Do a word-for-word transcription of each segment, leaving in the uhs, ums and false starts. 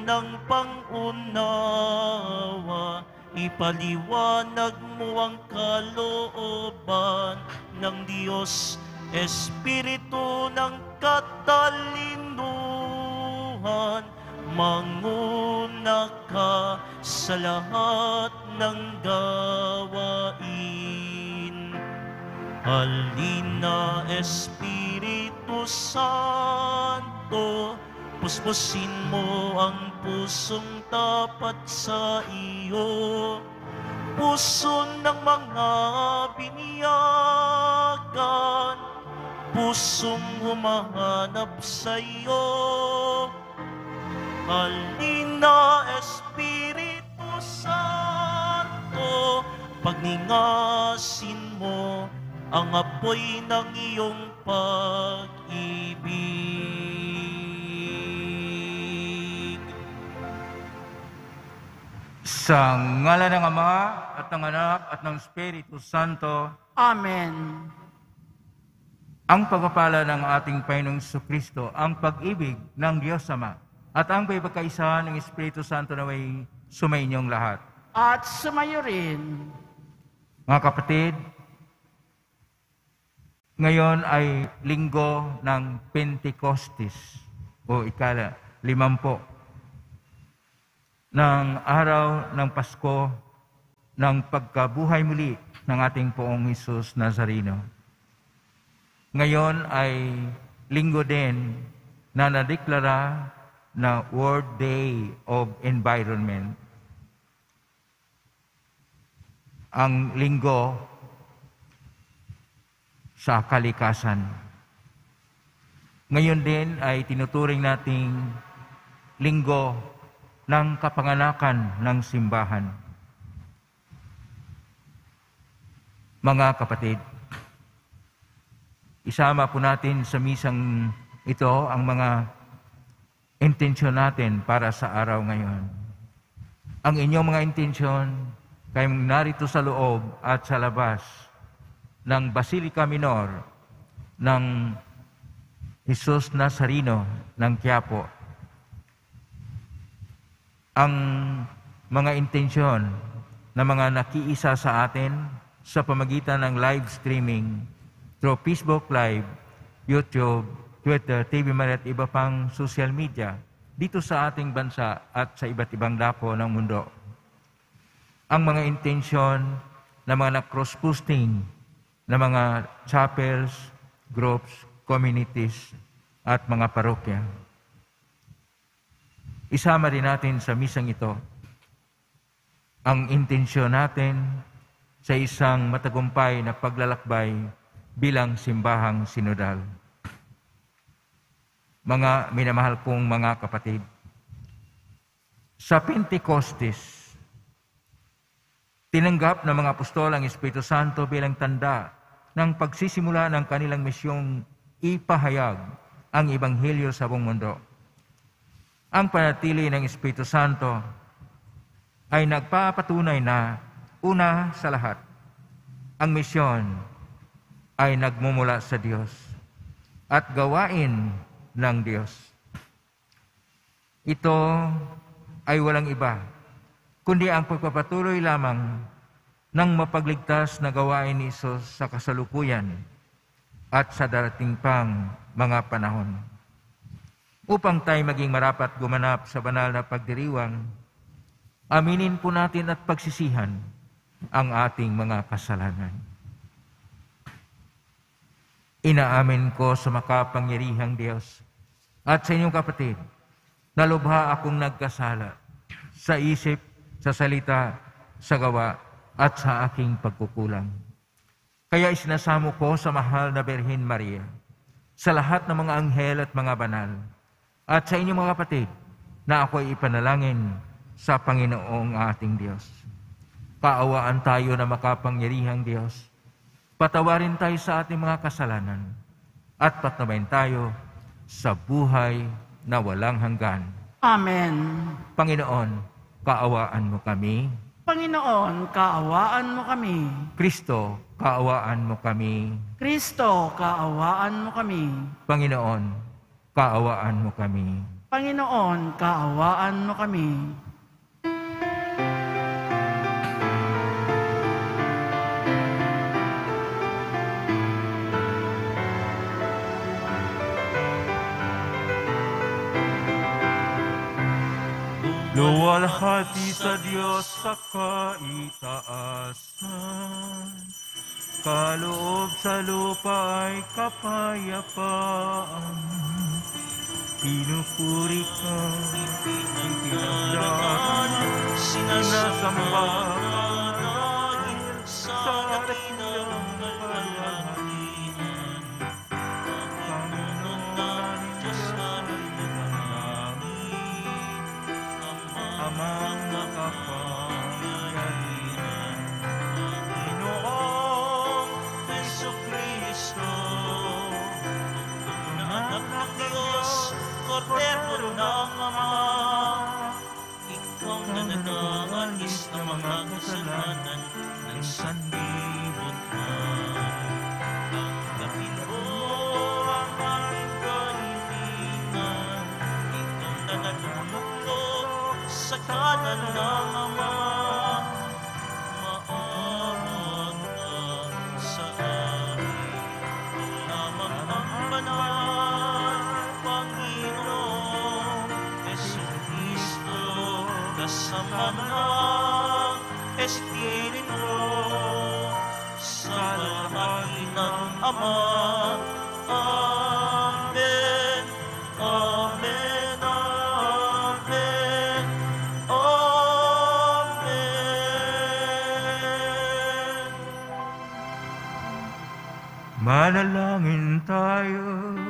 ng pangunawa, ipaliwanag mo ang kalooban ng Diyos, Espiritu ng katalinuhan, manguna ka sa lahat ng gawain. Halina, Espiritu Santo, puspusin mo ang pusong tapat sa iyo, puso ng mga biniyagan, pusong humahanap sa iyo. Halina, Espiritu Santo, pagningasin mo ang apoy ng iyong pag-ibig. Sa ngalan ng Ama at ng Anak at ng Espiritu Santo. Amen. Ang pagpapala ng ating Panginoong Jesucristo, ang pag-ibig ng Diyos Ama, at ang pagkakaisa ng Espiritu Santo na may sumainyong lahat. At sumayo rin. Mga kapatid, ngayon ay linggo ng Pentecostes o ikala, limampo ng araw ng Pasko ng pagkabuhay muli ng ating Poong Hesus Nazareno. Ngayon ay linggo din na nadeklara na World Day of Environment. Ang linggo sa kalikasan. Ngayon din ay tinuturing nating linggo ng kapanganakan ng simbahan. Mga kapatid, isama po natin sa misang ito ang mga intensyon natin para sa araw ngayon. Ang inyong mga intensyon, kayong narito sa loob at sa labas ng Basilica Minor ng Hesus Nazareno ng Quiapo. Ang mga intensyon na mga nakiisa sa atin sa pamagitan ng live streaming through Facebook Live, YouTube, Twitter, T V Maria at iba pang social media dito sa ating bansa at sa iba't ibang dako ng mundo. Ang mga intensyon na mga na-cross-posting na mga chapels, groups, communities, at mga parokya. Isama rin natin sa misang ito ang intensyon natin sa isang matagumpay na paglalakbay bilang simbahang sinodal. Mga minamahal kong mga kapatid, sa Pentecostes, tinanggap ng mga apostol ang Espiritu Santo bilang tanda ng pagsisimula ng kanilang misyong ipahayag ang Ebanghelyo sa buong mundo. Ang panatili ng Espiritu Santo ay nagpapatunay na, una sa lahat, ang misyon ay nagmumula sa Diyos at gawain ng Diyos. Ito ay walang iba, kundi ang pagpapatuloy lamang ng mapagligtas na gawain ni Isus sa kasalukuyan at sa darating pang mga panahon. Upang tayo maging marapat gumanap sa banal na pagdiriwang, aminin po natin at pagsisihan ang ating mga kasalanan. Inaamin ko sa makapangyarihang Diyos at sa inyong kapatid na lubha akong nagkasala sa isip, sa salita, sa gawa, at sa aking pagkukulang. Kaya isinasamo ko sa mahal na Birhen Maria, sa lahat ng mga anghel at mga banal, at sa inyong mga kapatid, na ako'y ipanalangin sa Panginoong ating Diyos. Kaawaan tayo na makapangyarihang Diyos. Patawarin tayo sa ating mga kasalanan, at patnubayan tayo sa buhay na walang hanggan. Amen. Panginoon, kaawaan mo kami. Panginoon, kaawaan mo kami. Kristo, kaawaan mo kami. Kristo, kaawaan mo kami. Panginoon, kaawaan mo kami. Panginoon, kaawaan mo kami. Luwalhati sa Diyos sa kaitaasan, kaloob sa lupa ay kapayapaan. Pinupuri ka, Pinagdaraan, sinasamba dahil sa dakilang kalwalhatian. Panginoon ng Diyos namin namin, Amang makapangyarihan, Panginoong Jesucristo, anak ng Diyos, Kordero ng Ama, ikaw na nag-aalis ng mga kasalanan ng sanlibutan. Tanggapin mo ang aming kahilingan, ikaw na nagmumulog sa kanan ng Ama. Maawag ka sa amin, lamang ang banal, Panginoon Jesucristo, kasama ng Espiritu, sa lahat ng Ama. Amen, amen, amen, amen. manalangin tayo.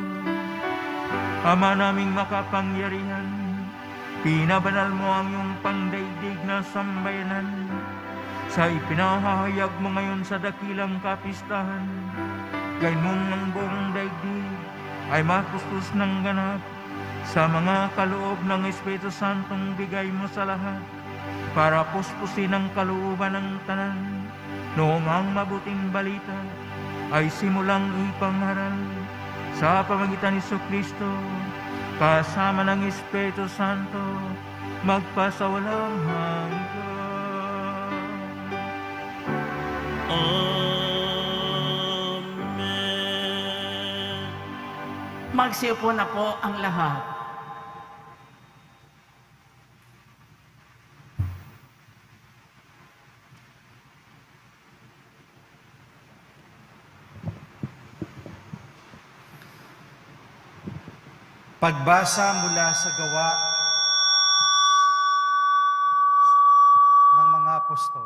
Ama naming makapangyarihan, pinabanal mo ang iyong pangdaigdig na sambayanan sa ipinahahayag mo ngayon sa dakilang kapistahan. Gayon mong ang buong daigdig ay matustos ng ganap sa mga kaloob ng Espiritu Santong bigay mo sa lahat, para puspusin ang kalooban ng tanan, noong ang mabuting balita ay simulang ipangaral sa pamagitan ni Jesucristo, kasama ng Espiritu Santo, magpasawalang hanggan. Amen. Magsiupo na po ang lahat. Pagbasa mula sa gawa ng mga apostol.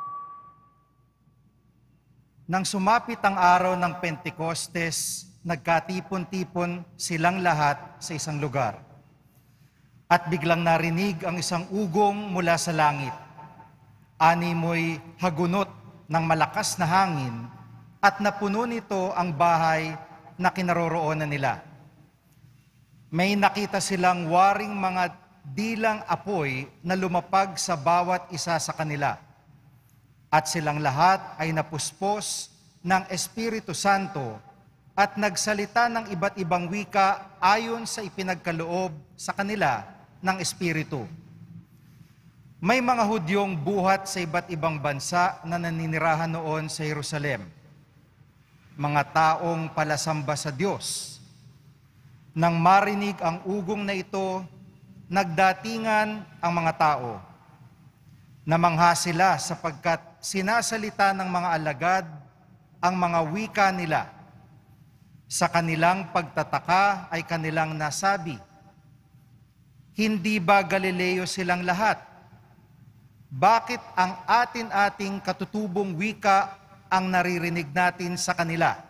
Nang sumapit ang araw ng Pentecostes, nagkatipon-tipon silang lahat sa isang lugar. At biglang narinig ang isang ugong mula sa langit. Ani mo'y hagunot ng malakas na hangin at napuno nito ang bahay na kinaroroonan nila. May nakita silang waring mga dilang apoy na lumapag sa bawat isa sa kanila. At silang lahat ay napuspos ng Espiritu Santo at nagsalita ng iba't ibang wika ayon sa ipinagkaloob sa kanila ng Espiritu. May mga Hudyong buhat sa iba't ibang bansa na naninirahan noon sa Jerusalem. Mga taong palasamba sa Diyos. Nang marinig ang ugong na ito, nagdatingan ang mga tao. Namangha sila sapagkat sinasalita ng mga alagad ang mga wika nila. Sa kanilang pagtataka ay kanilang nasabi, "Hindi ba Galileo silang lahat? Bakit ang atin-ating katutubong wika ang naririnig natin sa kanila?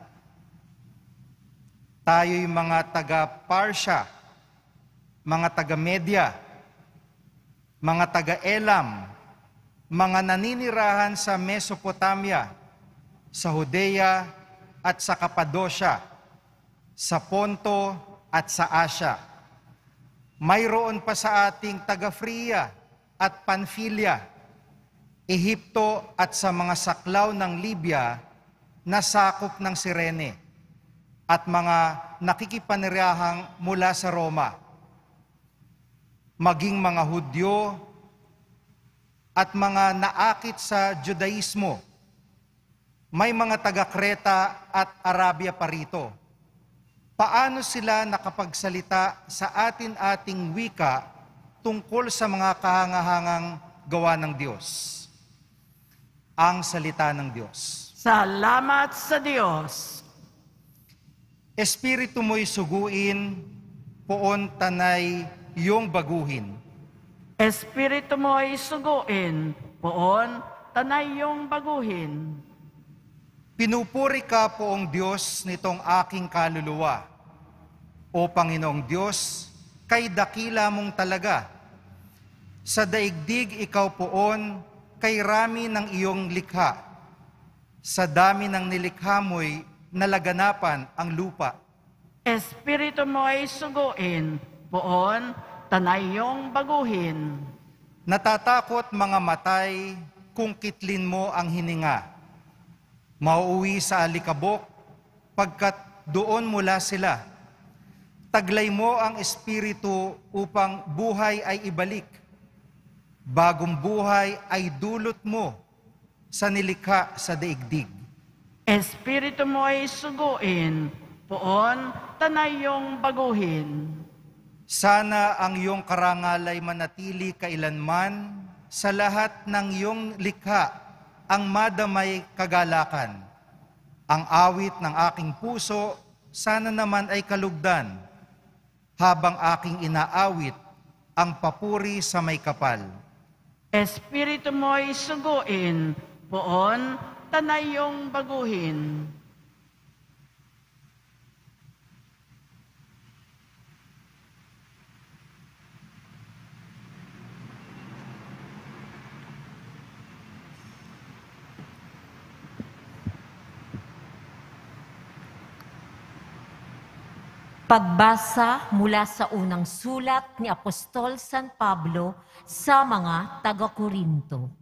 Tayo'y mga taga-Parsya, mga taga-Media, mga taga-Elam, mga naninirahan sa Mesopotamia, sa Judea at sa Cappadocia, sa Ponto at sa Asia. Mayroon pa sa ating taga-Phrygia at Pamphylia, Ehipto at sa mga saklaw ng Libya na sakop ng Cirene, at mga nakikipanirahang mula sa Roma. maging mga Hudyo at mga naakit sa Judaismo. May mga taga-Kreta at Arabia pa rito. Paano sila nakapagsalita sa atin-ating wika tungkol sa mga kahangahangang gawa ng Diyos? Ang salita ng Diyos. Salamat sa Diyos. Espiritu mo'y suguin, poon tanay iyong baguhin. Espiritu mo'y suguin, poon tanay iyong baguhin. Pinupuri ka, poong Diyos, nitong aking kaluluwa. O Panginoong Diyos, kay dakila mong talaga. Sa daigdig ikaw poon, kay rami ng iyong likha. Sa dami ng nilikha mo'y nalaganapan ang lupa. Espiritu mo'y suguin, poon tanay iyong baguhin. Natatakot mga matay kung kitlin mo ang hininga. Mauuwi sa alikabok pagkat doon mula sila. Taglay mo ang espiritu upang buhay ay ibalik. Bagong buhay ay dulot mo sa nilikha sa daigdig. Espiritu mo'y suguin, poon tanay iyong baguhin. Sana ang iyong karangal ay manatili kailanman sa lahat ng iyong likha ang madamay kagalakan. Ang awit ng aking puso, sana naman ay kalugdan, habang aking inaawit ang papuri sa may kapal. Espiritu mo'y suguin, poon tanay iyong baguhin. Pagbasa mula sa unang sulat ni Apostol San Pablo sa mga taga-Korinto.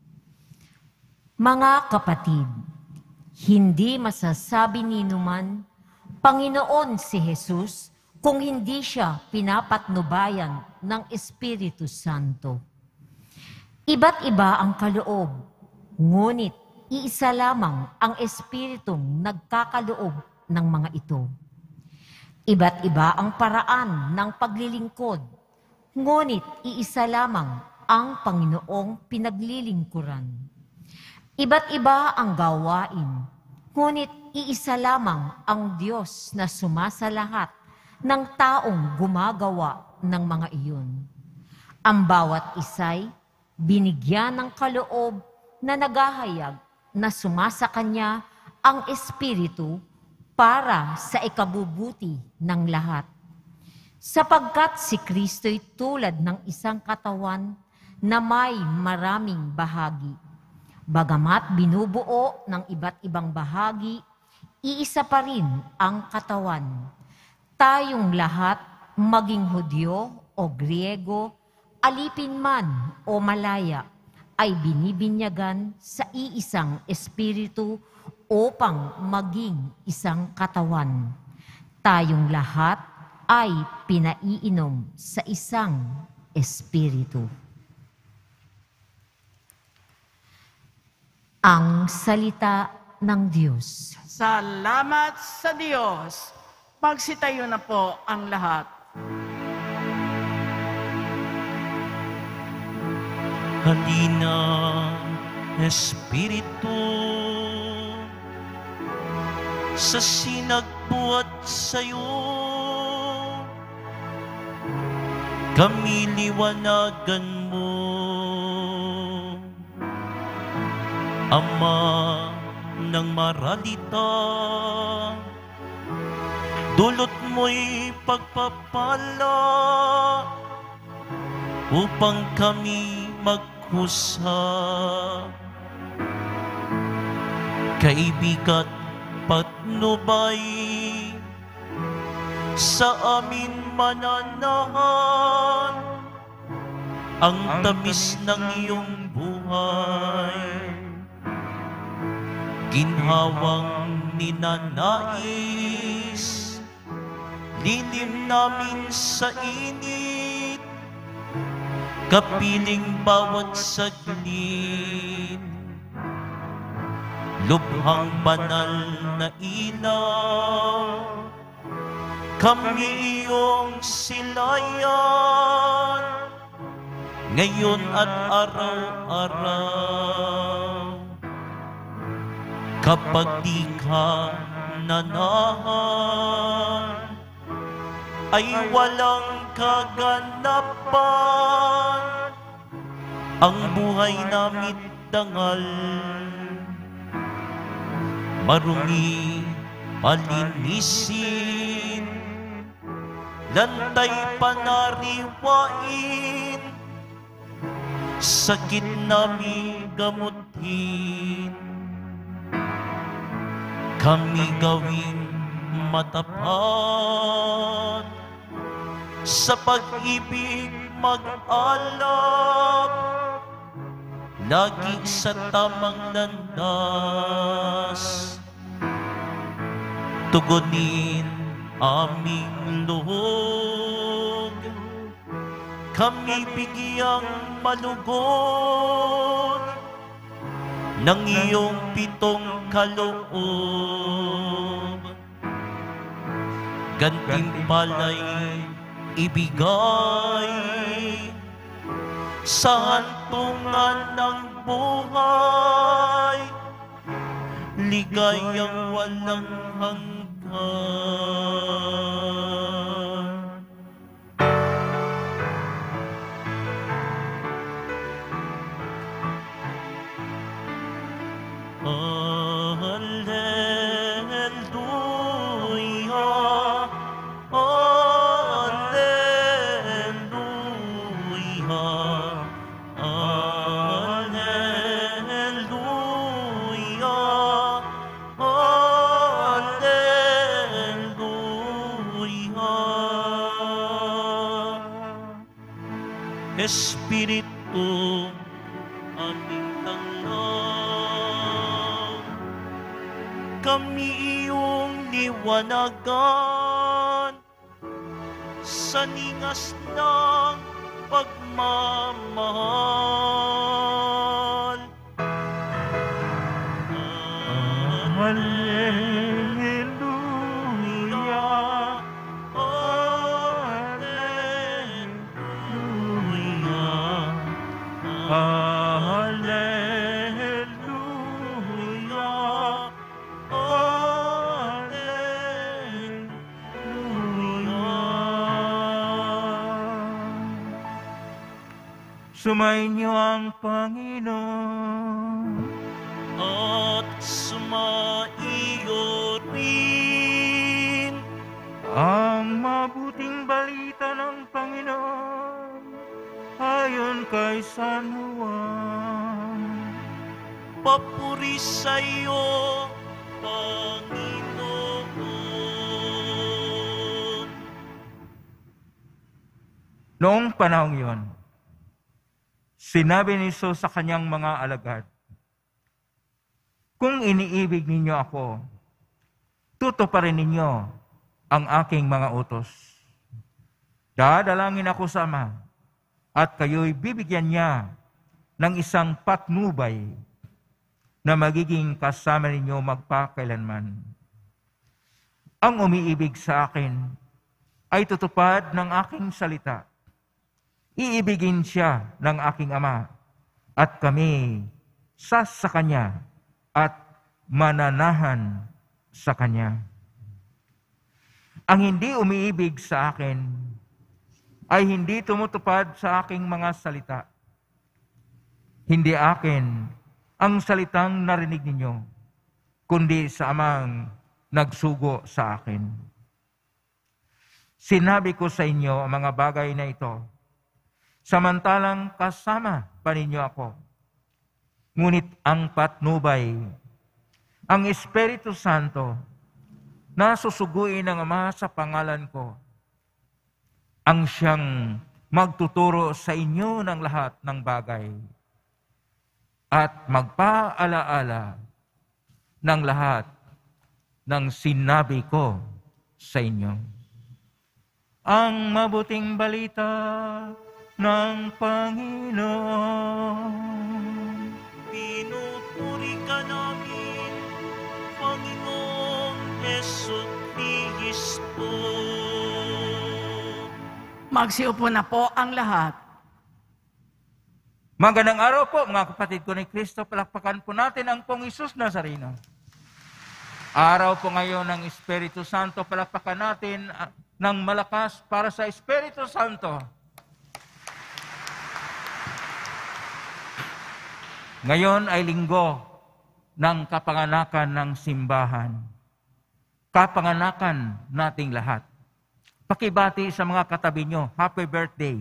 Mga kapatid, hindi masasabi ninuman Panginoon si Jesus kung hindi siya pinapatnubayan ng Espiritu Santo. Iba't iba ang kaloob, ngunit iisa lamang ang Espiritong nagkakaloob ng mga ito. Iba't iba ang paraan ng paglilingkod, ngunit iisa lamang ang Panginoong pinaglilingkuran. Iba't iba ang gawain, ngunit iisa lamang ang Diyos na sumasalahat ng taong gumagawa ng mga iyon. Ang bawat isa'y binigyan ng kaloob na naghahayag na sumasa Kanya ang Espiritu para sa ikabubuti ng lahat. Sapagkat si Kristo'y tulad ng isang katawan na may maraming bahagi. Bagamat binubuo ng iba't ibang bahagi, iisa pa rin ang katawan. Tayong lahat, maging Hudyo o Griego, alipin man o malaya, ay binibinyagan sa iisang Espiritu upang maging isang katawan. Tayong lahat ay pinaiinom sa isang Espiritu. Ang salita ng Diyos. Salamat sa Diyos. Magsitayo na po ang lahat. Halina, Espiritu, sa sinagbuhat sa'yo, kami liwanagan mo. Ama ng maralita, dulot mo'y pagpapala upang kami magkusa. Kaibigat patnubay sa amin mananahan ang tamis ng iyong buhay. Ginhawang ninanais, lilim namin sa init, kapiling bawat saglit, lubhang banal na ilaw, kami iyong silayan, ngayon at araw-araw. Kapag di ka nanahan, ay walang kaganapan, ang buhay namin dangal, marumi palinisin, lantay panariwain, sakit namin gamutin, kami gawing matapat, sa pag-ibig mag-alap, lagi sa tamang landas, tugunin aming luhog, kami bigyang malugod ng iyong pitong kaloob. Gantimpala'y ibigay sa hantungan ng buhay, ligayang walang hanggan. Hallelujah, hallelujah, hallelujah, hallelujah. Espiritu aming tanglaw, kami iyong liwanagan sa ningas ng pagmamahal. Hallelujah, hallelujah, hallelujah, hallelujah. Sumainyo ang Panginoon. At sumaiyo rin Ang mabuting balita ng Panginoon ayon kay San Juan. papuri sa iyo, Panginoon. Noong panahong iyon, sinabi ni Jesus sa kanyang mga alagad, "Kung iniibig ninyo ako, tutuparin ninyo ang aking mga utos. Dadalangin ako sa Ama, at kayo'y bibigyan niya ng isang patnubay na magiging kasama ninyo magpakailanman. Ang umiibig sa akin ay tutupad ng aking salita. Iibigin siya ng aking Ama, at kami sa sa Kanya at mananahan sa Kanya. Ang hindi umiibig sa akin ay hindi tumutupad sa aking mga salita. Hindi akin ang salitang narinig ninyo, kundi sa Amang nagsugo sa akin. Sinabi ko sa inyo ang mga bagay na ito, samantalang kasama pa ninyo ako. Ngunit ang patnubay, ang Espiritu Santo, na susuguin ng Ama sa pangalan ko, ang siyang magtuturo sa inyo ng lahat ng bagay at magpaalaala ng lahat ng sinabi ko sa inyo." Ang mabuting balita ng Panginoon. Pinupuri ka namin, Panginoong Jesucristo. Magsiupo na po ang lahat. Magandang araw po mga kapatid ko ni Kristo. Palakpakan po natin ang pong Isus Nazareno. Araw po ngayon ng Espiritu Santo. Palakpakan natin uh, ng malakas para sa Espiritu Santo. Ngayon ay linggo ng kapanganakan ng simbahan. Kapanganakan nating lahat. Pakibati sa mga katabi nyo, happy birthday.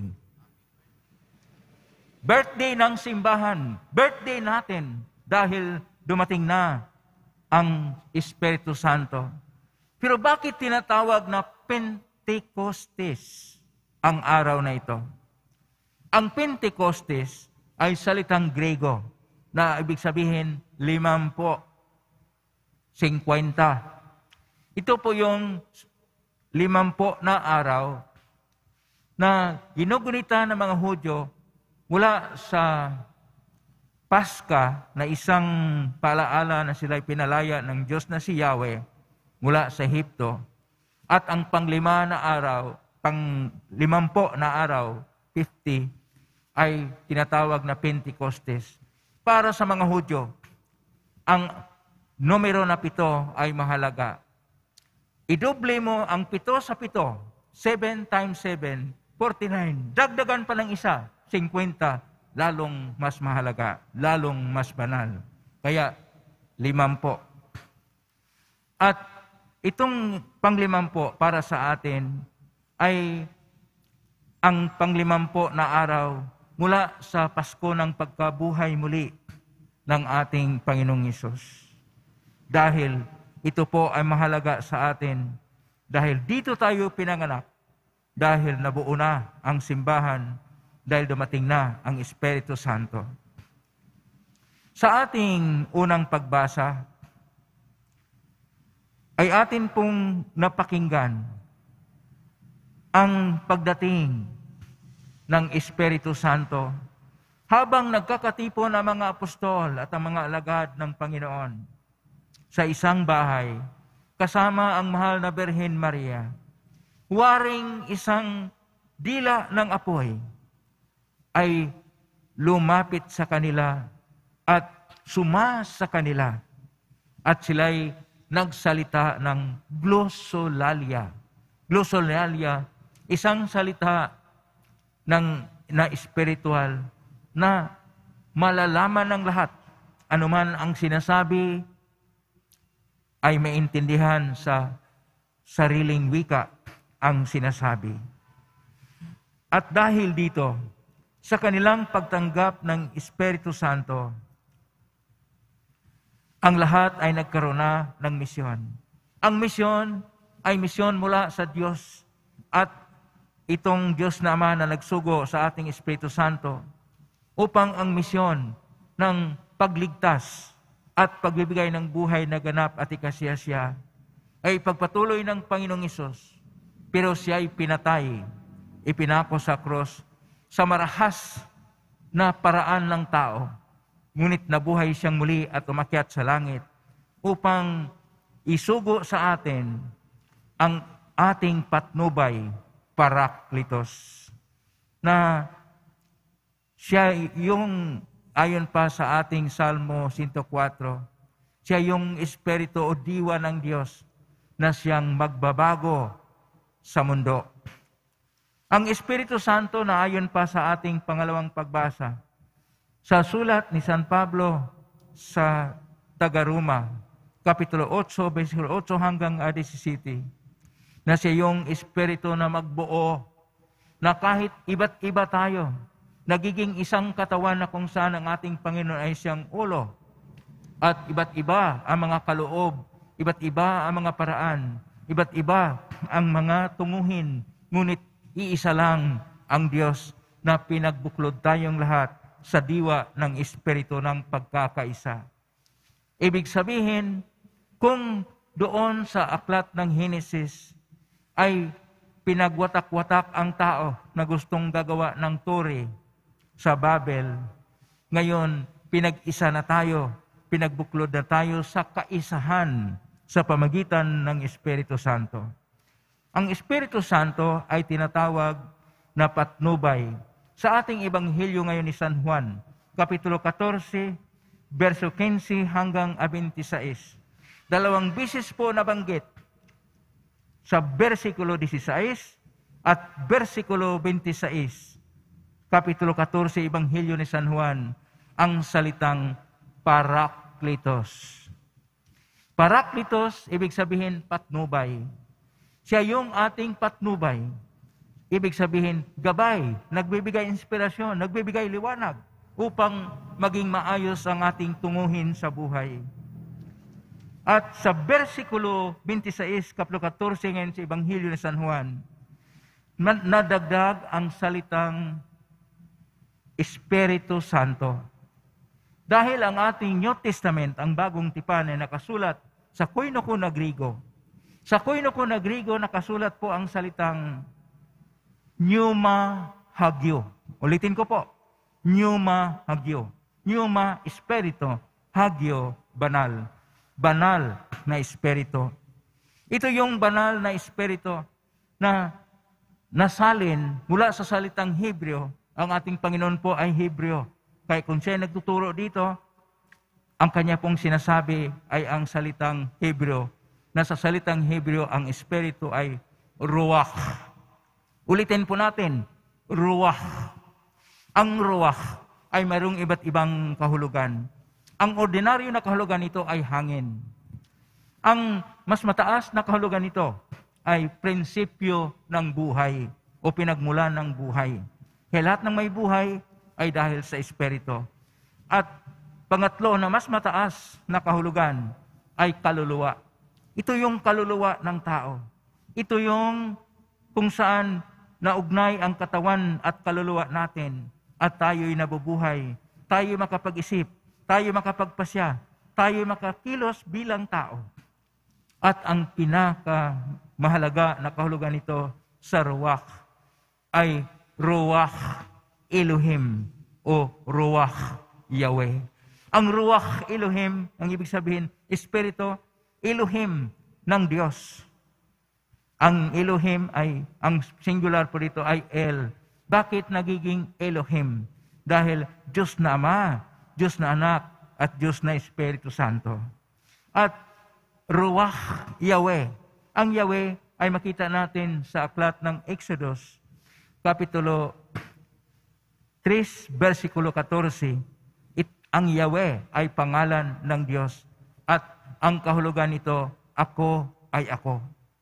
Birthday ng simbahan, birthday natin dahil dumating na ang Espiritu Santo. Pero bakit tinatawag na Pentecostes ang araw na ito? Ang Pentecostes ay salitang Grego na ibig sabihin limampo, singkwenta. Ito po yung limampo na araw na ginugunita ng mga Hudyo mula sa Paska na isang paalaala na sila'y pinalaya ng Diyos na si Yahweh mula sa Ehipto. At ang panglima na araw, pang limampo na araw, fifty, ay tinatawag na Pentecostes. Para sa mga Hudyo, ang numero na pito ay mahalaga. Idoble mo ang pito sa pito, seven times seven, forty-nine. Dagdagan pa ng isa, singkwenta, lalong mas mahalaga, lalong mas banal. Kaya, limampo. At itong panglimampo para sa atin ay ang panglimampo na araw mula sa Pasko ng pagkabuhay muli ng ating Panginoong Hesus. Dahil ito po ay mahalaga sa atin, dahil dito tayo pinanganak, dahil nabuo na ang simbahan, dahil dumating na ang Espiritu Santo. Sa ating unang pagbasa, ay atin pong napakinggan ang pagdating ng Espiritu Santo habang nagkakatipon ang mga apostol at ang mga alagad ng Panginoon sa isang bahay kasama ang mahal na Birhen Maria, waring isang dila ng apoy ay lumapit sa kanila at suma sa kanila at sila'y nagsalita ng glossolalia. Glossolalia, isang salita ng, na espiritual na malalaman ng lahat. Anuman ang sinasabi ay maintindihan sa sariling wika ang sinasabi. At dahil dito, sa kanilang pagtanggap ng Espiritu Santo, ang lahat ay nagkaroon na ng misyon. Ang misyon ay misyon mula sa Diyos at itong Diyos na Ama na nagsugo sa ating Espiritu Santo upang ang misyon ng pagligtas at pagbibigay ng buhay na ganap at ikasiyasya ay pagpatuloy ng Panginoong Hesus. Pero siya ay pinatay, ipinako sa krus sa marahas na paraan ng tao. Ngunit nabuhay siyang muli at umakyat sa langit upang isugo sa atin ang ating patnubay, Parakletos, na siya yung, ayon pa sa ating Salmo one oh four, siya yung Espiritu o diwa ng Diyos na siyang magbabago sa mundo. Ang Espiritu Santo na ayon pa sa ating pangalawang pagbasa, sa sulat ni San Pablo sa Taga-Roma, Kapitulo eight, versikulo eight hanggang seventeen, na siya yung Espiritu na magbuo, na kahit iba't iba tayo, nagiging isang katawan na kung saan ang ating Panginoon ay siyang ulo. At iba't iba ang mga kaloob, iba't iba ang mga paraan, iba't iba ang mga tunguhin, ngunit iisa lang ang Diyos na pinagbuklod tayong lahat sa diwa ng Espiritu ng pagkakaisa. Ibig sabihin, kung doon sa aklat ng Henesis ay pinagwatak-watak ang tao na gustong gagawa ng tore sa Babel. Ngayon, pinag-isa na tayo, pinagbuklod na tayo sa kaisahan sa pamagitan ng Espiritu Santo. Ang Espiritu Santo ay tinatawag na patnubay. Sa ating Ebanghelyo ngayon ni San Juan, Kapitulo fourteen, verso fifteen hanggang twenty-six. Dalawang bisis po nabanggit sa versikulo sixteen at versikulo twenty-six, Kapitulo fourteen, Ebanghelyo ni San Juan, ang salitang Parakletos. Parakletos, ibig sabihin patnubay. Siya yung ating patnubay. Ibig sabihin, gabay, nagbibigay inspirasyon, nagbibigay liwanag upang maging maayos ang ating tunguhin sa buhay. At sa versikulo twenty-six, Kapitulo fourteen ngayon sa Ebanghelyo ni San Juan, nadagdag ang salitang Espiritu Santo. Dahil ang ating New Testament, ang bagong tipan ay nakasulat sa Koine na Griego. Sa Koine na Griego, nakasulat po ang salitang Pneuma Hagio. Ulitin ko po, Pneuma Hagio. Pneuma, Espiritu, Hagio, banal. Banal na Espiritu. Ito yung banal na Espiritu na nasalin mula sa salitang Hebreo. Ang ating Panginoon po ay Hebreo. Kaya kung siya nagtuturo dito, ang kanya pong sinasabi ay ang salitang Hebreo. Na sa salitang Hebreo, ang Espiritu ay Ruach. Ulitin po natin, Ruach. Ang Ruach ay mayroong iba't ibang kahulugan. Ang ordinaryo na kahulugan nito ay hangin. Ang mas mataas na kahulugan nito ay prinsipyo ng buhay o pinagmulan ng buhay. Kaya lahat ng may buhay ay dahil sa Espiritu. At pangatlo na mas mataas na kahulugan ay kaluluwa. Ito yung kaluluwa ng tao. Ito yung kung saan naugnay ang katawan at kaluluwa natin at tayo'y nabubuhay, tayo'y makapag-isip, tayo'y makapagpasya, tayo'y makakilos bilang tao. At ang pinakamahalaga na kahulugan nito sa Ruach ay Ruach Elohim o Ruach Yahweh. Ang Ruach Elohim, ang ibig sabihin, Espiritu Elohim ng Diyos. Ang Elohim ay, ang singular po dito ay El. Bakit nagiging Elohim? Dahil Diyos na Ama, Diyos na Anak, at Diyos na Espiritu Santo. At Ruach Yahweh. Ang Yahweh ay makita natin sa aklat ng Exodus, Kapitulo three, versikulo fourteen. It, ang Yahweh ay pangalan ng Diyos. At ang kahulugan nito, ako ay ako.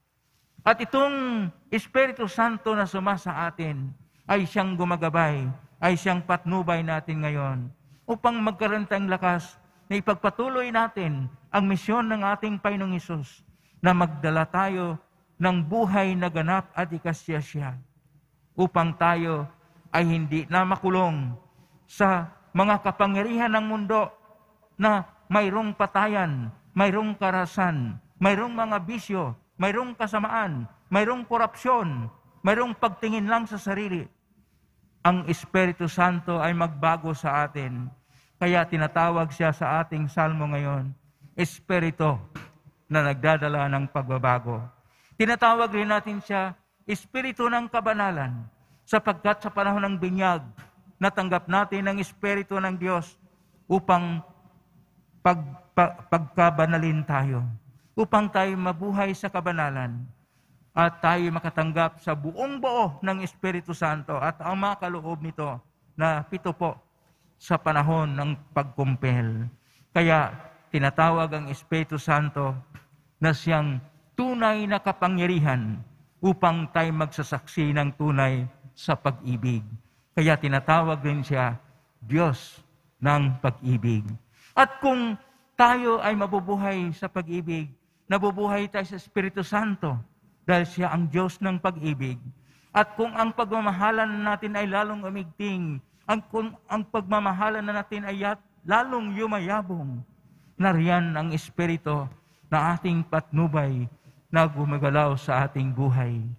At itong Espiritu Santo na sumasa atin ay siyang gumagabay, ay siyang patnubay natin ngayon upang magkaroon tayong lakas na ipagpatuloy natin ang misyon ng ating Panginoong Hesus na magdala tayo ng buhay na ganap at ikasya siya upang tayo ay hindi na makulong sa mga kapangyarihan ng mundo na mayroong patayan, mayroong karasan, mayroong mga bisyo, mayroong kasamaan, mayroong korupsyon, mayroong pagtingin lang sa sarili. Ang Espiritu Santo ay magbago sa atin. Kaya tinatawag siya sa ating salmo ngayon, Espiritu na nagdadala ng pagbabago. Tinatawag rin natin siya, Espiritu ng kabanalan, sapagkat sa panahon ng binyag, natanggap natin ang Espiritu ng Diyos upang pag, pag, pagkabanalin tayo, upang tayo mabuhay sa kabanalan at tayo makatanggap sa buong buo ng Espiritu Santo at ang mga kaloob nito na pito po sa panahon ng pagkumpel. Kaya tinatawag ang Espiritu Santo na siyang tunay na kapangyarihan upang tayo magsasaksi ng tunay sa pag-ibig. Kaya tinatawag din siya Diyos ng pag-ibig. At kung tayo ay mabubuhay sa pag-ibig, nabubuhay tayo sa Espiritu Santo dahil siya ang Diyos ng pag-ibig. At kung ang pagmamahalan natin ay lalong umigting, ang, kung ang pagmamahalan na natin ay lalong yumayabong, nariyan ang Espiritu na ating patnubay na gumagalaw sa ating buhay.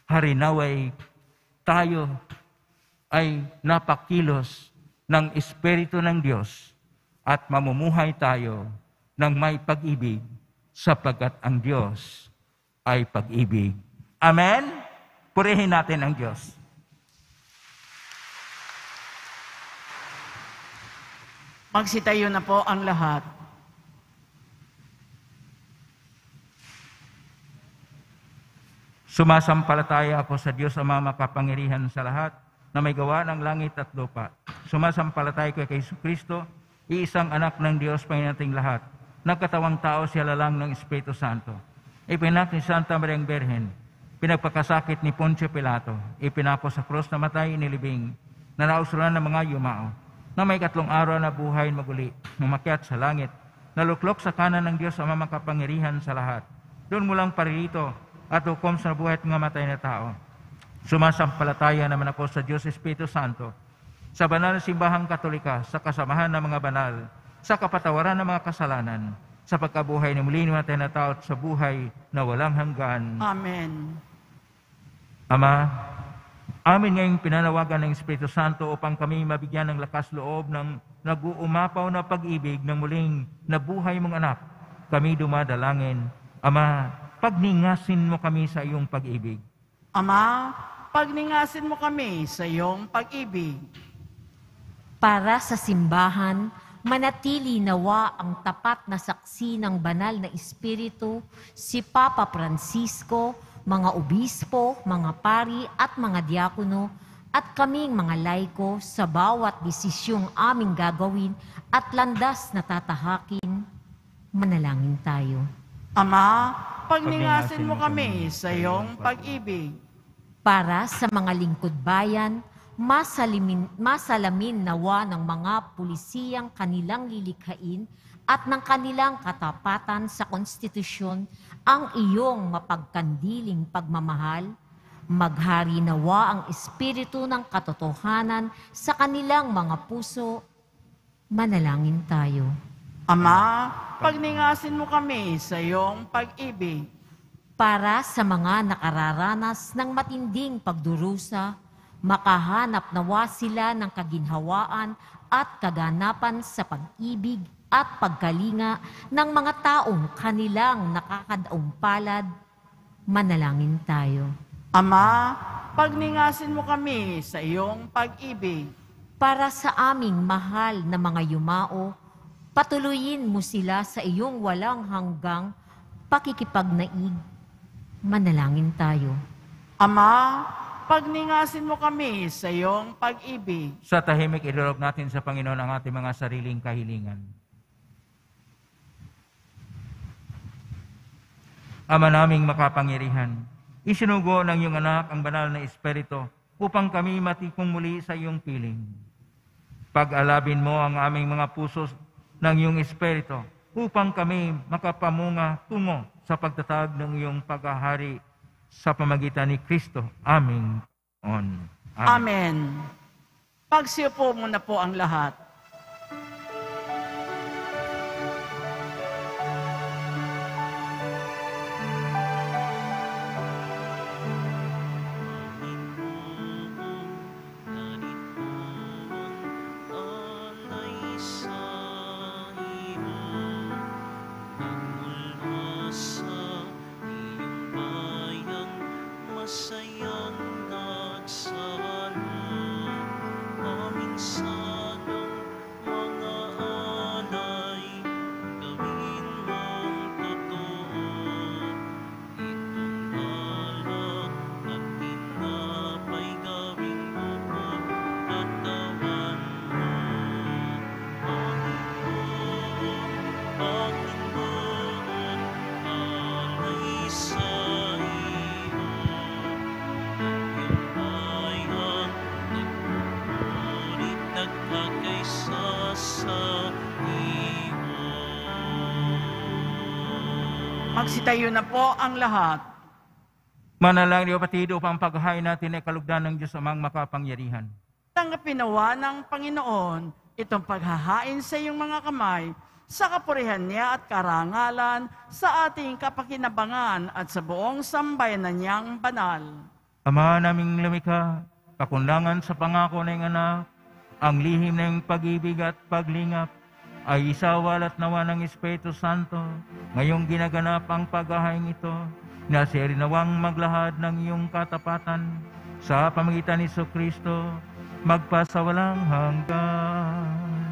harinaway tayo ay napakilos ng Espiritu ng Diyos at mamumuhay tayo ng may pag-ibig sapagkat ang Diyos ay pag-ibig. Amen? Purihin natin ang Diyos. Magsitayo na po ang lahat. Sumasampalataya ako sa Diyos Ama makapangyarihan sa lahat na may gawa ng langit at lupa. Sumasampalataya ko kay Kristo, iisang anak ng Diyos, Panginoon nating lahat. Nagkatawang tao siya lalang ng Espiritu Santo. Ipinak ni Santa Mariang Berhen, pinagpakasakit ni Poncio Pilato, ipinako sa krus na matay inilibing, na nausulan ng mga yumao, na may katlong araw na buhay maguli, umakyat sa langit, naluklok sa kanan ng Diyos Ama makapangyarihan sa lahat. Doon mulang paririto at hukom sa buhay at mga matay na tao. Sumasampalataya naman ako sa Diyos Espiritu Santo, sa banal na simbahang Katolika, sa kasamahan ng mga banal, sa kapatawaran ng mga kasalanan, sa pagkabuhay ng muli ng matay na tao at sa buhay na walang hanggan. Amen. Ama, amin ngayong pinanawagan ng Espiritu Santo upang kami mabigyan ng lakas loob ng nag-uumapaw na pag-ibig ng muling nabuhay mong anak. Kami dumadalangin, Ama, pagningasin mo kami sa iyong pag-ibig. Ama, pagningasin mo kami sa iyong pag-ibig. Para sa simbahan, manatili nawa ang tapat na saksi ng banal na Espiritu, si Papa Francisco, mga obispo, mga pari at mga diakono, at kaming mga laiko sa bawat desisyong aming gagawin at landas na tatahakin. Manalangin tayo. Ama, pagningasin mo kami sa iyong pag-ibig. Para sa mga lingkod bayan, masalimin, masalamin nawa ng mga pulisiyang kanilang lilikhain at ng kanilang katapatan sa konstitusyon ang iyong mapagkandiling pagmamahal. Maghari nawa ang espiritu ng katotohanan sa kanilang mga puso. Manalangin tayo. Ama, pagningasin mo kami sa iyong pag-ibig. Para sa mga nakararanas ng matinding pagdurusa, makahanap nawa sila ng kaginhawaan at kaganapan sa pag-ibig at pagkalinga ng mga taong kanilang nakakadaong palad. Manalangin tayo. Ama, pagningasin mo kami sa iyong pag-ibig. Para sa aming mahal na mga yumao, patuloyin mo sila sa iyong walang hanggang pakikipagnaig. Manalangin tayo. Ama, pagningasin mo kami sa iyong pag-ibig. Sa tahimik, idulog natin sa Panginoon ang ating mga sariling kahilingan. Ama naming makapangyarihan, isinugo ng iyong anak ang banal na Espiritu upang kami matikong muli sa iyong piling. Pag-alabin mo ang aming mga puso ng iyong Espiritu upang kami makapamunga tungo sa pagtatag ng iyong paghahari sa pamagitan ni Kristo. Amen. Amen. Amen. Pagsiupo muna po ang lahat. Magsitayo na po ang lahat. Manalangin, kapatid, upang paghahain natin ay kalugdan ng Diyos amang makapangyarihan. Tanggapin nawa ng Panginoon itong paghahain sa iyong mga kamay sa kapurihan niya at karangalan sa ating kapakinabangan at sa buong sambayanan niyang banal. Ama naming lumikha, pakundangan sa pangako ng anak, ang lihim ng pag-ibig at paglingap, ay isawalat nawa ng Espiritu Santo, ngayong ginaganap ang paghahain ito, na siya rin nawang maglahad ng iyong katapatan sa pamagitan ni Jesucristo, magpasawalang hanggan.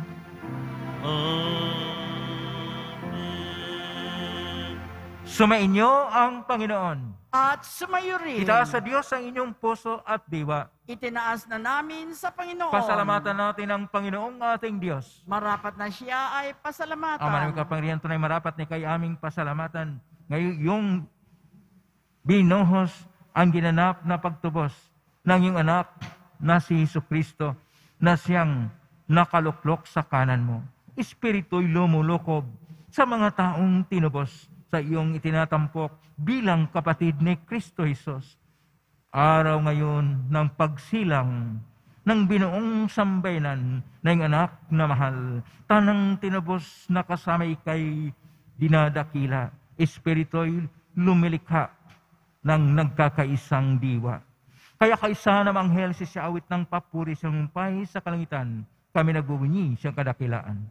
Amen. Sumainyo ang Panginoon. At sumayo rin. Itaas sa Diyos ang inyong puso at diwa. Itinaas na namin sa Panginoon. Pasalamatan natin ang Panginoong ating Diyos. Marapat na siya ay pasalamatan. Ang maraming kapangyarihan tunay marapat ni kay aming pasalamatan. Ngayon yung binuhos ang ginanap na pagtubos ng iyong anak na si Jesucristo na siyang nakaluklok sa kanan mo. Espiritu'y lumulukob sa mga taong tinubos sa iyong itinatampok bilang kapatid ni Kristo Jesus. Araw ngayon ng pagsilang ng binuong sambayanan na iyong anak na mahal, tanang tinubos na kasama ikay dinadakila. Espiritu'y lumilikha ng nagkakaisang diwa. Kaya kaisa na manghel si siya awit ng papuri sa mumpay sa kalangitan, kami nagbubunyi siyang kadakilaan.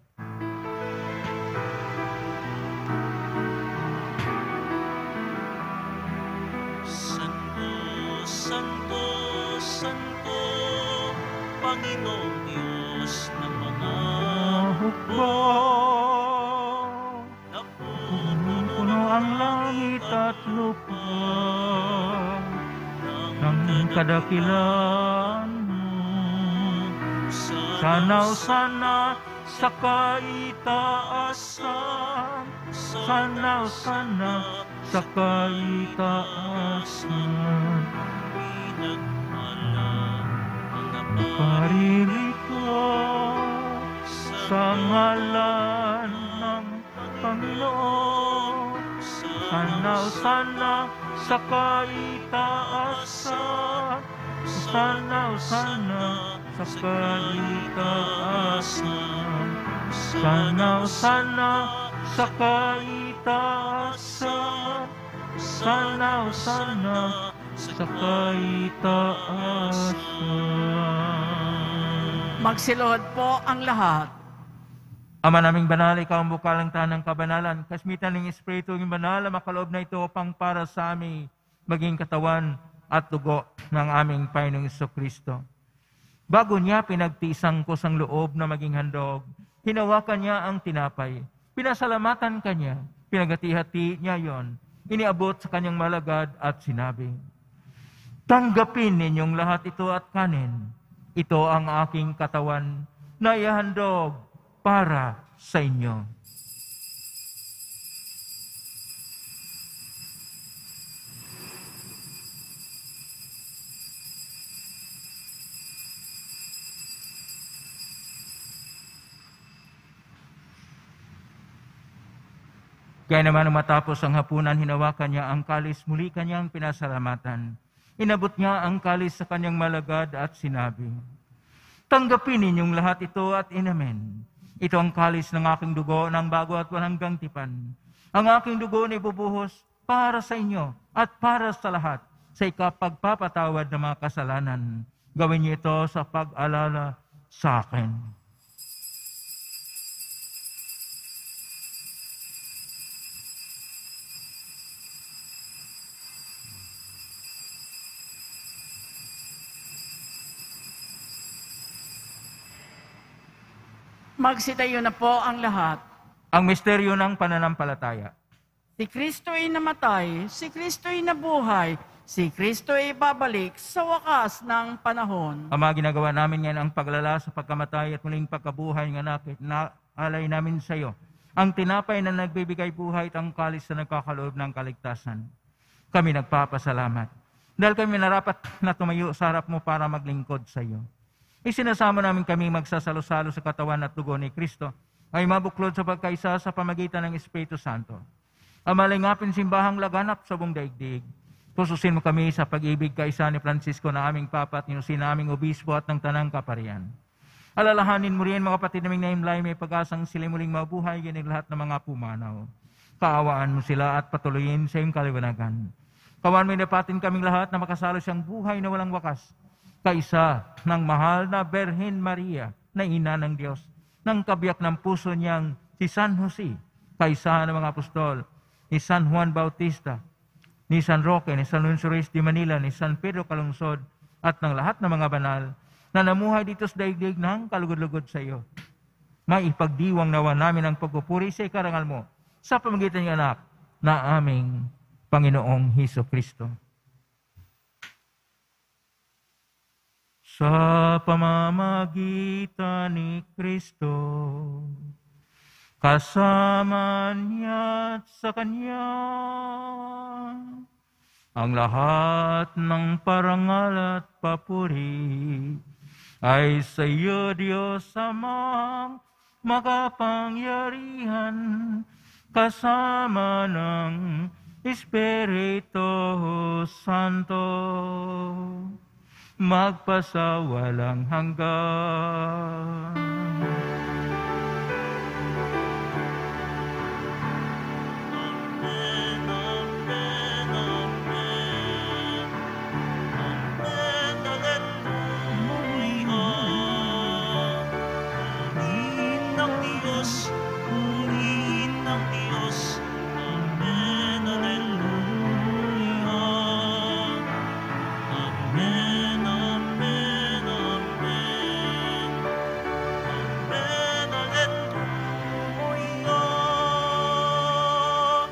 Santo, Santo, Santo, Panginoong Diyos ng mga hukbo, puno ang langit at lupa ng kadakilan mo. Sanaw sana sa kaitaasan, sanaw sana sa kaitaasan. Paririto sa ngalan ng Panginoon, sanaw sana sa kaitaasan, sanaw sana sa kaitaasan, sanaw sana sa kaitaasan, sanaw sana sa kaitaasan. Magsiluhod po ang lahat. Ama naming banal, ikaw ang bukal ng tanang kabanalan, kasmitan ng Espiritu ng banal, makaloob na ito upang para sa amin maging katawan at dugo ng aming Panginoong Jesucristo. Bago niya pinagtisang ko sang loob na maging handog, hinawakan niya ang tinapay, pinasalamatan kanya, pinagati-hati niya yon, iniabot sa kanyang malagad at sinabi, tanggapin ninyong lahat ito at kanin. Ito ang aking katawan na ihandog para sa inyo. Kaya naman matapos ang hapunan, hinawakan niya ang kalis, muli kanyang pinasalamatan. Inabot niya ang kalis sa kanyang malagad at sinabi, tanggapin ninyong lahat ito at inamen. Ito ang kalis ng aking dugo ng bago at walang tipan. Ang aking dugo na ibubuhos para sa inyo at para sa lahat sa ikapagpapatawad ng mga kasalanan. Gawin niyo ito sa pag-alala sa akin. Magsitayo na po ang lahat. Ang misteryo ng pananampalataya. Si Kristo ay namatay, si Kristo ay nabuhay, si Kristo ay babalik sa wakas ng panahon. Ama, ginagawa namin ngayon ang paglala sa pagkamatay at muling pagkabuhay ng anak na alay namin sa iyo. Ang tinapay na nagbibigay buhay at ang kalis na nagkakaloob ng kaligtasan. Kami nagpapasalamat. Dahil kami narapat na tumayo sa harap mo para maglingkod sa iyo. Isinasama namin kami magsasalo-salo sa katawan at dugo ni Kristo ay mabuklod sa pagkaisa sa pamagitan ng Espiritu Santo. Amalingapin simbahang laganap sa buong daigdig. Pususin mo kami sa pag-ibig kaisa ni Francisco na aming Papa at ninusin na aming Obispo at ng Tanang Kaparian. Alalahanin mo rin mga kapatid naming naimlay may pag-asang sila muling mabuhay ganing lahat ng mga pumanaw. Kaawaan mo sila at patuloyin sa iyong kaliwanagan. Kawan may dapatin kaming lahat na makasalo siyang buhay na walang wakas, kaisa ng mahal na Berhen Maria na ina ng Diyos, ng kabiyak ng puso niyang si San Jose, kaisa ng mga apostol, ni San Juan Bautista, ni San Roque, ni San Luis de Manila, ni San Pedro Calungsod, at ng lahat ng mga banal na namuhay dito sa daigdig ng kalugod-lugod sa iyo. Maipagdiwang nawa namin ang pagpupuri sa ikarangal mo sa pamamagitan ng anak na aming Panginoong Hesus Kristo. Sa pamamagitan ni Kristo, kasama niya at sa Kanya, ang lahat ng parangal at papuri ay sa iyo, Diyos Amang makapangyarihan, kasama ng Espiritu Santo, magpasawalang hanggan. Amen, amen, amen. Amen, hallelujah. Purihin ng Diyos, purihin ng Diyos. Amen, hallelujah. Amen, amen, amen. Amen, hallelujah.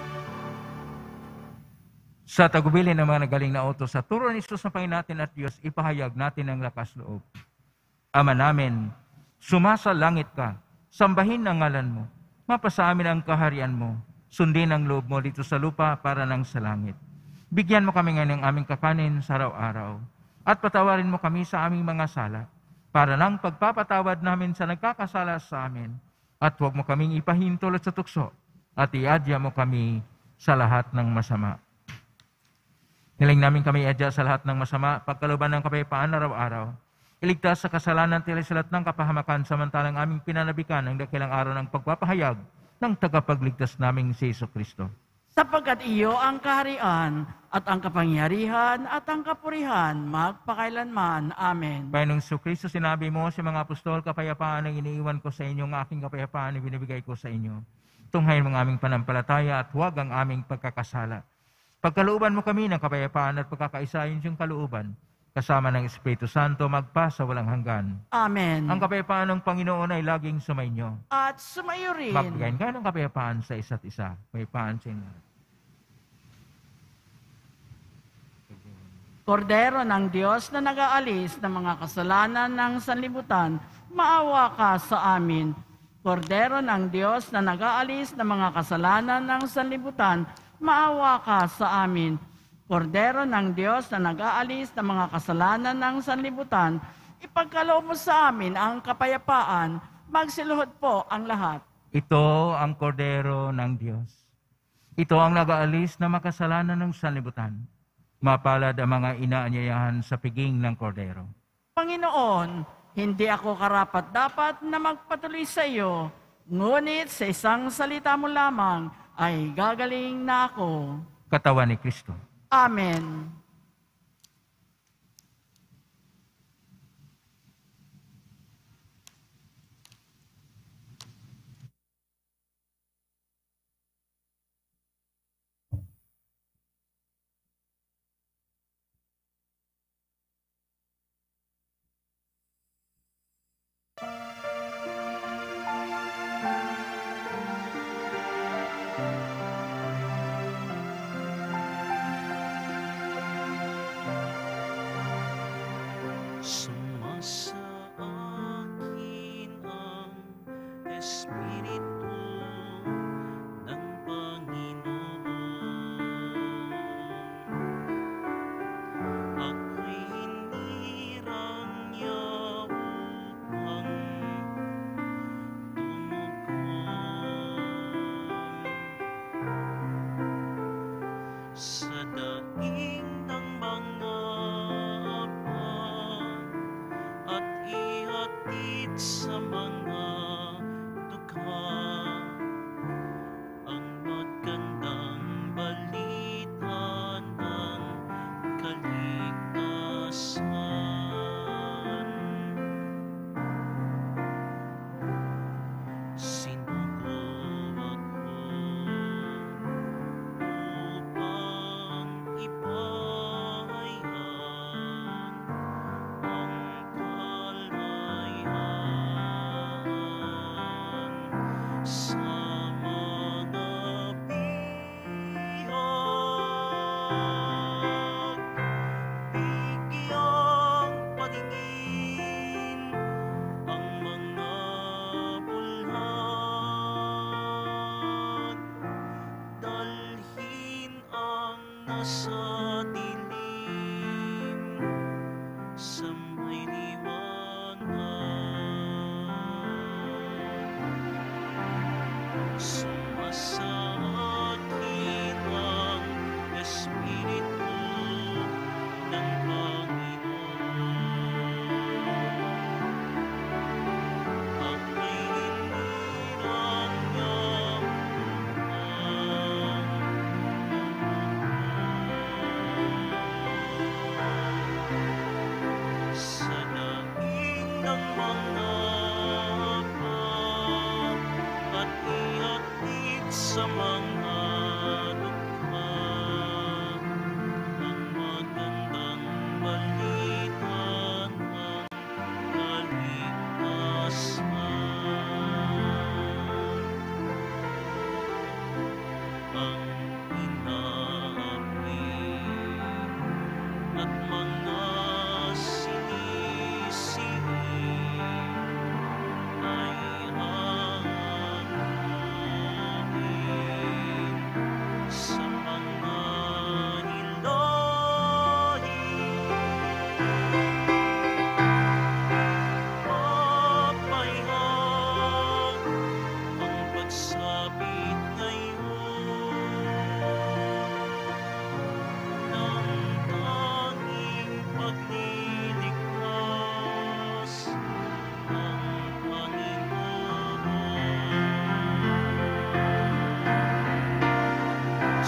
Sa tagubilin ng mga nagaling na utos sa turo ni Jesus na Panginoon natin at Diyos, ipahayag natin ang lakas loob. Ama namin, sumasalangit ka, sambahin ang ngalan mo, mapasa amin ang kaharian mo, sundin ang loob mo dito sa lupa para nang sa langit. Bigyan mo kami ngayon ng aming kakanin sa araw-araw, at patawarin mo kami sa aming mga sala, para nang pagpapatawad namin sa nagkakasala sa amin, at huwag mo kaming ipahintulot sa tukso, at iadya mo kami sa lahat ng masama. Niling namin kami iadya sa lahat ng masama, pagkalooban ng kapayapaan araw-araw. Iligtas sa kasalanan tila sa lahat ng kapahamakan, samantalang aming pinanabikan ng dakilang araw ng pagpapahayag ng tagapagligtas naming si Hesus Kristo. Sapagkat iyo ang kaharian at ang kapangyarihan at ang kapurihan magpakailanman. Amen. Panginoong Hesus Kristo, sinabi mo sa mga apostol, kapayapaan ang iniiwan ko sa inyo, ang aking kapayapaan ang binibigay ko sa inyo. Tunghayin mo ang aming panampalataya at huwag ang aming pagkakasala. Pagkalooban mo kami ng kapayapaan at pagkakaisahin siyang kalooban, kasama ng Espiritu Santo, magpasa walang hanggan. Amen. Ang kapayapaan ng Panginoon ay laging sumainyo. At sumayo rin. Magbigayin kayo ng kapayapaan sa isa't isa. Kapayapaan sa inyo. Kordero ng Diyos na nag-aalis ng mga kasalanan ng sanlibutan, maawa ka sa amin. Kordero ng Diyos na nag-aalis ng mga kasalanan ng sanlibutan, maawa ka sa amin. Kordero ng Diyos na nag-aalis ng mga kasalanan ng sanlibutan, ipagkaloob mo sa amin ang kapayapaan, magsiluhod po ang lahat. Ito ang kordero ng Diyos. Ito ang nag-aalis ng makasalanan ng sanlibutan. Mapalad ang mga inaanyayahan sa piging ng kordero. Panginoon, hindi ako karapat-dapat na magpatuloy sa iyo, ngunit sa isang salita mo lamang ay gagaling na ako. Katawan ni Kristo. Amen. Sumasa akin ang Espiritu ng Panginoon. Ako'y hinirang upang tumugon sa daing ng mga at ihatid sa mga dukha ang magandang balita ng sa dilim, sa may liwanag, sumasakin ang Espiritu ng Panginoon. At may hinirang niyang sa daing ng mga pag at ihatid sa mga dukha ang magandang balita ng kaligtasan. Ang inaapin at mga sinisingin ay aanuhin sa mga hilahin. Papayag ang pagsabit ngayon ng tanging pagliligtas ng Panginoon.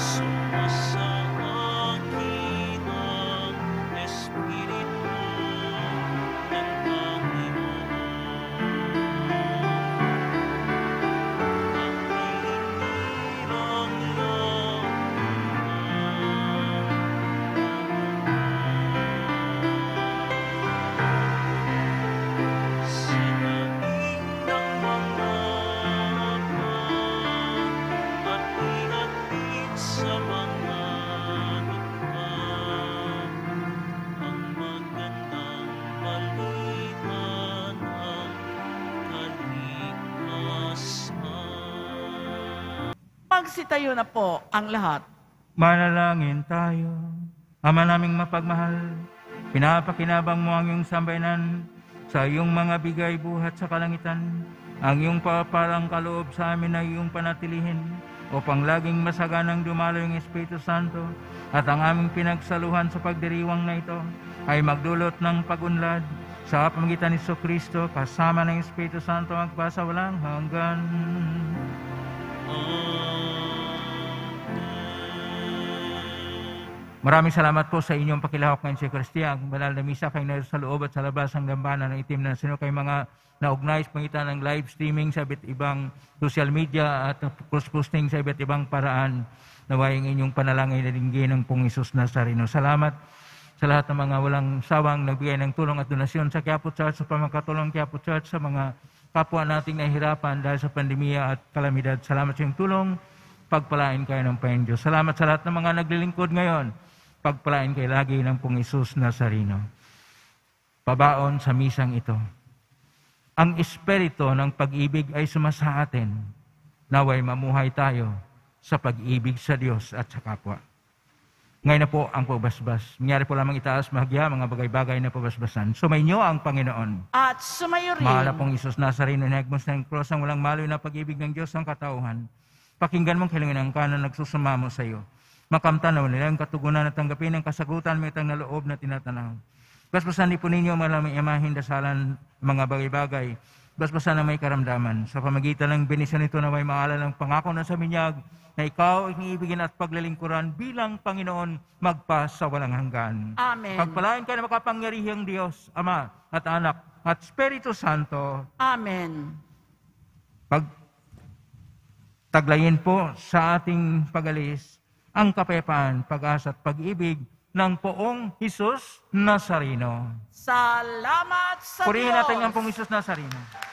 Sumasakin ang Espiritu ng Panginoon. At may hinirang niyang sa daing ng mga pag at ihatid sa mga dukha ang magandang balita ng kaligtasan. Magsitayo na po ang lahat. Manalangin tayo. Ama naming mapagmahal, pinapakinabang mo ang iyong sambayanan sa iyong mga bigay buhat sa kalangitan. Ang iyong paparang kaloob sa amin ay iyong panatilihin upang laging masaganang dumalo yung Espiritu Santo at ang aming pinagsaluhan sa pagdiriwang na ito ay magdulot ng pagunlad sa pamagitan ni Jesucristo kasama ng Espiritu Santo magpasa walang hanggan. Maraming salamat po sa inyong pakilahok ngayon sa Kristiya. Ang banal na misa kayo na sa loob at sa labas ng dambana ng itim na sino kayo mga na-organize pangitan ng live streaming sa iba't ibang social media at cross-posting sa iba't ibang paraan. Naway ang inyong panalangin na dinggin ng Pong Isus Nazareno. Salamat sa lahat ng mga walang sawang nagbigay ng tulong at donasyon sa Quiapo Church, sa pamagkatulong Quiapo Church, sa mga kapwa nating nahihirapan dahil sa pandemya at kalamidad. Salamat sa iyong tulong. Pagpalain kayo ng Panginoon Diyos. Salamat sa lahat ng mga naglilingkod ngayon. Pagpalain kayo lagi ng Pong Isus Nazareno. Pabaon sa misang ito. Ang espiritu ng pag-ibig ay sumasa atin. Naway mamuhay tayo sa pag-ibig sa Diyos at sa kapwa. Ngayon na po ang pagbasbas. Nangyari po lamang itaas mahagya mga bagay-bagay na pagbasbasan. Sumainyo ang Panginoon. At sumayo rin. Mahal na Pong Isus Nazareno, inagmos ng cross ang walang maloy na pag-ibig ng Diyos ang katauhan. Pakinggan mong kailangan ang kanan nagsusumamo sa iyo. Makamtanaw nila ang katugunan at tanggapin ang kasagutan may itang naloob na tinatanaw. Basbasan po ninyo malamang imahin dasalan mga bagay-bagay. Basbasan na may karamdaman. Sa pamagitan ng benisyon nito na may maalala ng pangako na sa minyag na ikaw ang iibigin at paglalingkuran bilang Panginoon magpa sa walang hanggan. Amen. Pagpalain ka na makapangyarihang Diyos, Ama at Anak at Espiritu Santo. Amen. Pag taglayin po sa ating pag-alis ang kapayapaan, pag-asa at pag-ibig ng Poong Isus Nazareno. Salamat sa Purihin Diyos. natin ang Poong Isus Nazareno.